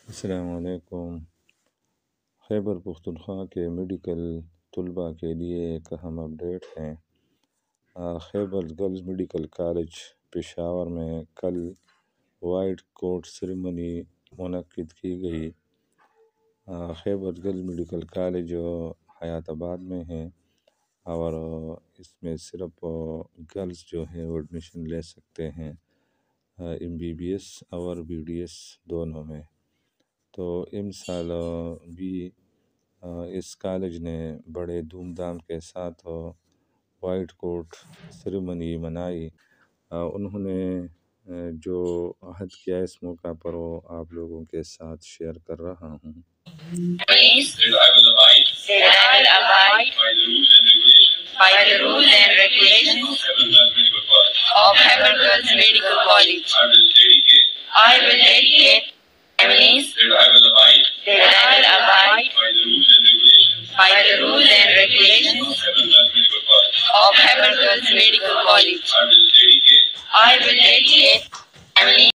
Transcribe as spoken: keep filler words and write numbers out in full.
السلام علیکم۔ خیبر پختونخوا کے میڈیکل طلباء کے لیے ایک اہم اپڈیٹ ہے۔ Khyber girls medical college Peshawar میں کل وائٹ کوٹ سیریمنی منعقد کی گئی۔ خیبر گرلز میڈیکل کالج حیات آباد میں ہے اور اس میں صرف گرلز جو ہے وہ ایڈمیشن لے سکتے ہیں، ایم بی بی ایس اور بی ڈی ایس دونوں میں۔ تو ان سال بھی اس کالج نے بڑے دھوم دھام کے ساتھ وائٹ کوٹ سیریمنی منائی۔ انہوں نے جو عہد کیا اس موقع پر وہ آپ لوگوں کے ساتھ شیئر کر رہا ہوں۔ By the rules and regulations of Khyber Girls Medical College, I will dedicate, I will dedicate families that I will abide, that I will abide by the rules and regulations, by the rules and regulations of Khyber Girls Medical College. I will dedicate, I will dedicate